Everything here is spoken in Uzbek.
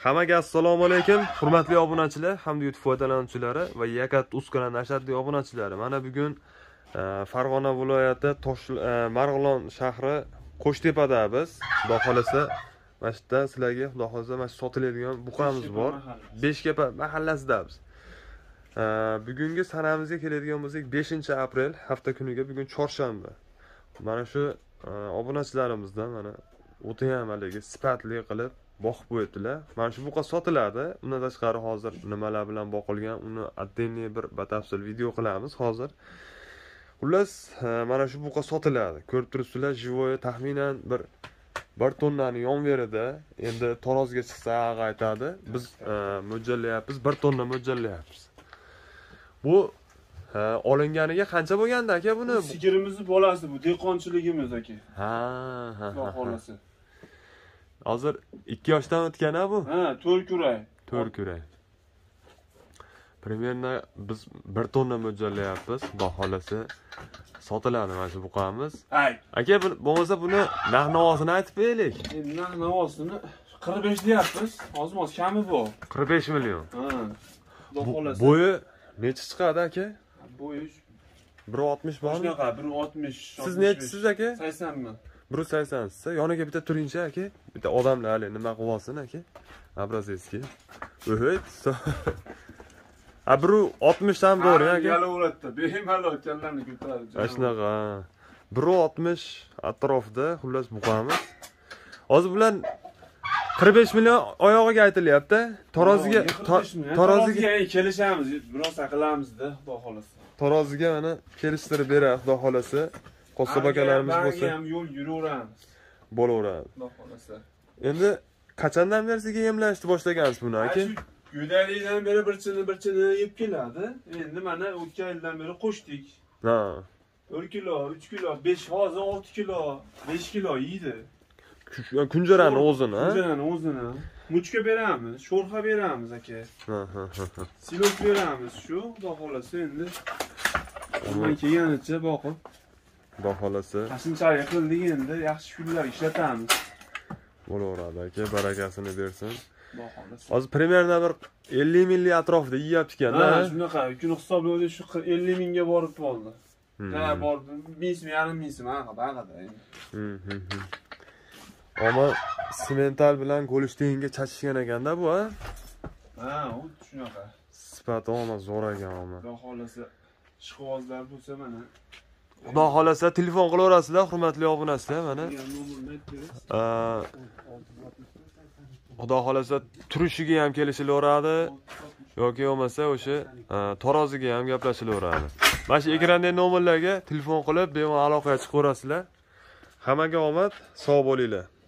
Hammaga assalomu alaykum, hurmatli obunachilar hamda YouTube foydalanuvchilari va Yakat Uzkanal ashaddiy obunachilari. Mana bugun Farg'ona viloyati Marg'ilon shahri Qo'shtepada biz. Xudo xolasa, mana shu yerda sizlarga xudo xolasa mana sotiladigan buqamiz bor. Beshkapa mahallasidamiz. Bugungi sanamizga keladigan bo'lsak 5-aprel hafta kuniga, bugun chorshanba. Mana shu obunachilarimizdan mana o'ta ham haligi sifatli qilib boqib qo'yibdilar. Mana shu buqa sotiladi. Undan tashqari hozir nimalar bilan boqilgan, uni attenniy bir batafsil video qilamiz hozir. Xullas, mana shu buqa sotiladi. Ko'rib turibsizlar, jivoyi taxminan bir tonnani yon verida. Endi tarozga chiqsa aytadi. Biz mo'ljallayapmiz, 1 tonna mo'ljallayapmiz. Bu olinganiga qancha bo'lganda aka buni? Sigirimizni bolasi bu, dehqonchiligimiz aka. Ha. Xudo xolasa. Hozir 2 yoshdan o'tgan-a bu? Ha, 4 kuray. 4 kuray. Примерно biz 1 tonna mo'ljallayapmiz. Xudo xolasa sotiladi mana shu buqamiz. Aka, bo'lmasa buni narx-navosini aytib beraylik. Endi narx-navosini 45 deyapmiz. Ozmoz kami bu. 45 million. Ha. Xudo xolasa. Bo'yi necha chiqadi aka? Bo'yi 1.60 bormi? Shunaqa, 1.60. Siz nechisiz aka? 80 mi? 1.80 siz. Yoniga bitta turingchi aka. Bitta odamlar hali nima qilib olsin aka. Obrazetski. O'hit. A 1.60 ham bor aka. Yalaveradida, bemalol kallarni ko'tarib. Shunaqa. 1.60 atrofida xullas buqamiz. Hozir bular 45 million oyog'iga aytilyapti. Taroziga kelishamiz, biroz aqlamiz-da, xudo xolasa. Taroziga mana kelishtirib beradi, xudo xolasa. Qo'sib akalarimiz bo'lsa ham yo'l yuraveramiz. Bo'laveradi. Xudo xolasa. Endi qachondan beri sizga emlashni boshlagansiz buni aka? Go'daylikdan beri bir chini yeb keladi. Endi mana o'tgan yildan beri qo'shdik. Ha. 1 kilo, 3 kilo, 5 hozir 6 kilo, 5 kilo yeydi. Kunjarani o'zini, ha? Kunjarani o'zini. Muchka beramiz, sho'rxa beramiz aka. Ha. Silos beramiz shu, xudo xolasa endi. Undan kelganicha boqib. Xudo xolasa. Qashunchalik qildik endi, yaxshi kunlar ishlatamiz. Bo'laveradi aka, barakasini bersin. Xudo xolasa. Hozir primерно bir 50 million atrofida yeyapti ekan-da. Ha, shunaqa, kun hisoblaydi shu 50 mingga borib qoldi. Ha, bordi. 1000 yarim ming haqida endi. Ammo semental bilan Go'lishteyinga chachishgan ekanda bu, ha? Ha, u shunaqa. Sifati ona zo'r ekan, ama. Xudo xolasa, ishqibozlar bo'lsa mana. Xudo xolasa telefon qilaverasizlar, hurmatli obunachilar, mana. Xudo xolasa turishiga ham kelishilaveradi yoki bo'lmasa o'sha taroziga ham gaplashilaveradi. Mana shu ekrandagi nomerlarga telefon qilib bemalol aloqaga chiqaverasizlar. Hammaga omad, sog' bo'linglar.